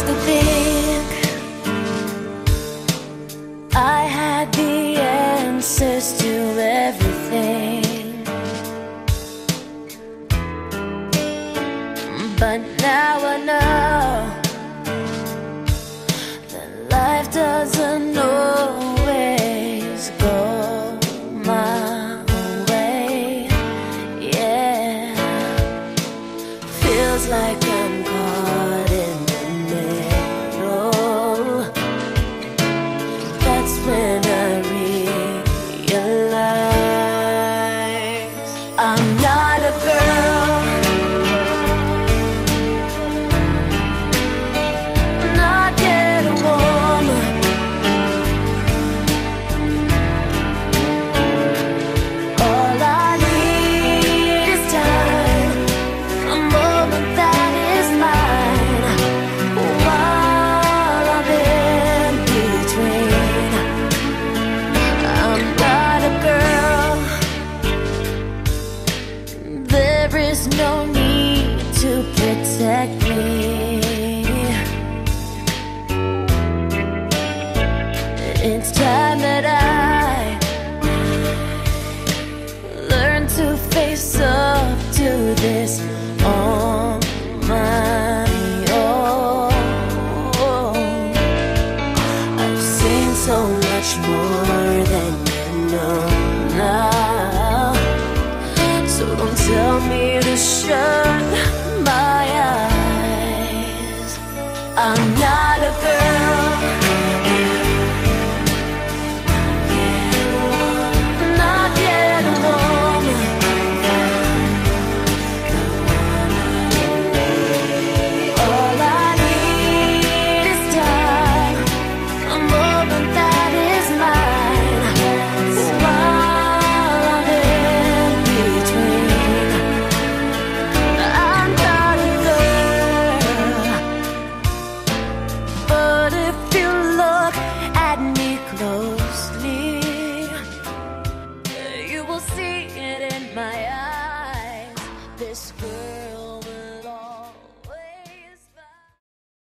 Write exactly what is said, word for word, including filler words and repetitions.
used to think I had the answers to everything, but now I know that life doesn't always go my way. Yeah, feels like I'm caught in the middle. That's when I realize I'm not a girl, not yet a woman. All I need is time, a moment that is mine, while I'm in between. I'm not a girl, there is no need to protect me. It's time that I learn to face up to this on my own. I've seen so much more than you know now, so don't tell me to shut my eyes. I'm not a girl,